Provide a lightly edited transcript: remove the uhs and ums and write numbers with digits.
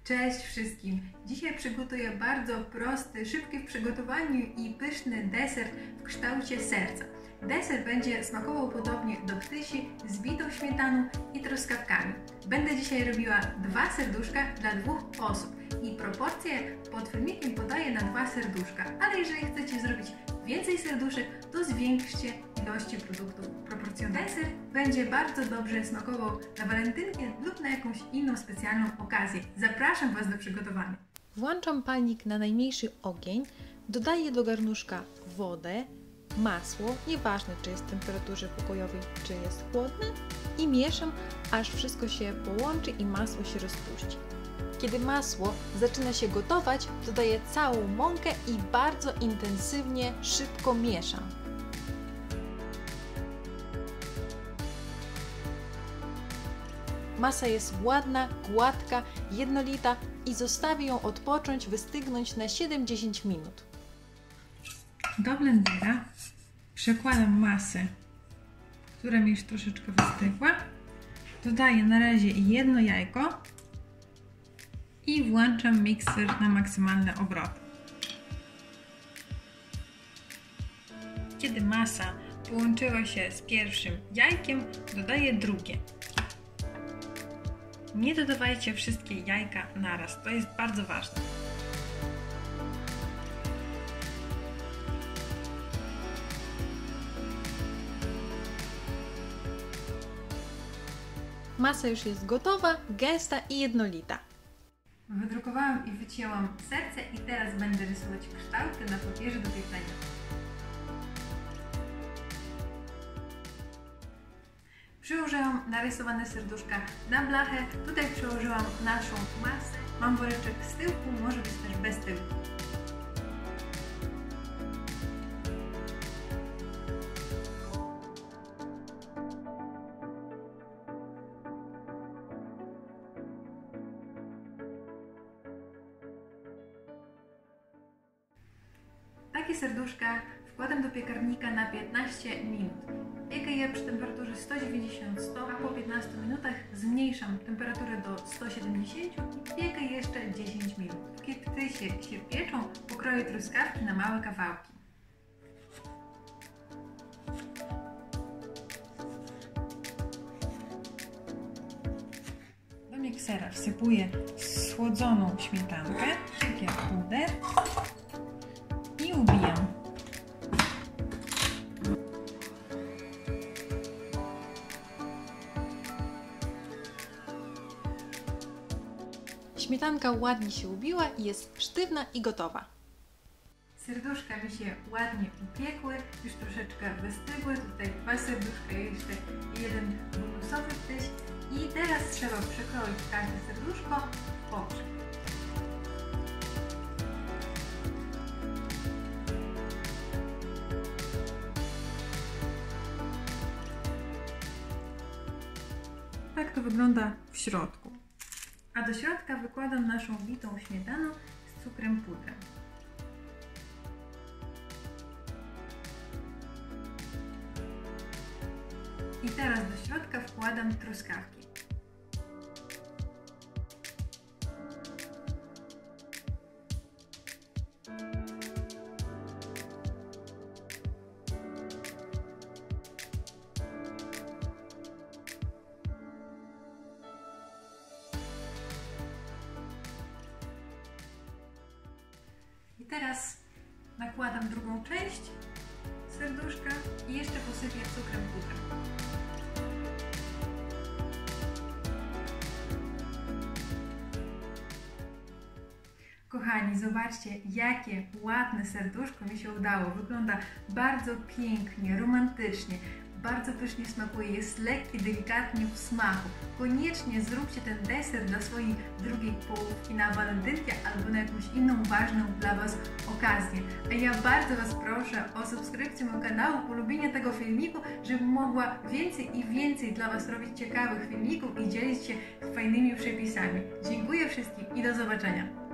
Cześć wszystkim! Dzisiaj przygotuję bardzo prosty, szybki w przygotowaniu i pyszny deser w kształcie serca. Deser będzie smakował podobnie do ptysi z bitą śmietaną i truskawkami. Będę dzisiaj robiła 2 serduszka dla 2 osób i proporcje pod filmikiem podaję na 2 serduszka, ale jeżeli chcecie zrobić więcej serduszek, to zwiększcie ilości produktów proporcjonalnie. Deser będzie bardzo dobrze smakował na walentynkę lub na jakąś inną specjalną okazję. Zapraszam Was do przygotowania. Włączam palnik na najmniejszy ogień, dodaję do garnuszka wodę, masło, nieważne czy jest w temperaturze pokojowej, czy jest chłodne, i mieszam, aż wszystko się połączy i masło się rozpuści. Kiedy masło zaczyna się gotować, dodaję całą mąkę i bardzo intensywnie, szybko mieszam. Masa jest ładna, gładka, jednolita i zostawię ją odpocząć, wystygnąć na 7-10 minut. Do blendera przekładam masę, która mi już troszeczkę wystygła. Dodaję na razie jedno jajko i włączam mikser na maksymalne obroty. Kiedy masa połączyła się z pierwszym jajkiem, dodaję drugie. Nie dodawajcie wszystkie jajka naraz, to jest bardzo ważne. Masa już jest gotowa, gęsta i jednolita. Wydrukowałam i wycięłam serce i teraz będę rysować kształty na papierze do pieklenia. Przyłożyłam narysowane serduszka na blachę. Tutaj przełożyłam naszą masę. Mam woreczek z tyłku, może być też bez tyłku. Takie serduszka wkładam do piekarnika na 15 minut. Piekę je przy temperaturze 190-100, a po 15 minutach zmniejszam temperaturę do 170 i piekę jeszcze 10 minut. Kiedy ptysie się pieczą, pokroję truskawki na małe kawałki. Do miksera wsypuję słodzoną śmietankę, cukier, puder i ubijam. Śmietanka ładnie się ubiła i jest sztywna i gotowa. Serduszka mi się ładnie upiekły, już troszeczkę wystygły. Tutaj 2 serduszka, jeszcze jeden bonusowy ptyś. I teraz trzeba przekroić każde serduszko w poprzek. Tak to wygląda w środku. A do środka wykładam naszą bitą śmietaną z cukrem pudrem. I teraz do środka wkładam truskawki. I teraz nakładam drugą część serduszka i jeszcze posypię cukrem pudrem. Kochani, zobaczcie, jakie ładne serduszko mi się udało. Wygląda bardzo pięknie, romantycznie. Bardzo pysznie smakuje, jest lekki, delikatnie w smaku. Koniecznie zróbcie ten deser dla swojej drugiej połówki na walentynkę albo na jakąś inną ważną dla Was okazję. A ja bardzo Was proszę o subskrypcję mojego kanału, polubienie tego filmiku, żebym mogła więcej i więcej dla Was robić ciekawych filmików i dzielić się fajnymi przepisami. Dziękuję wszystkim i do zobaczenia!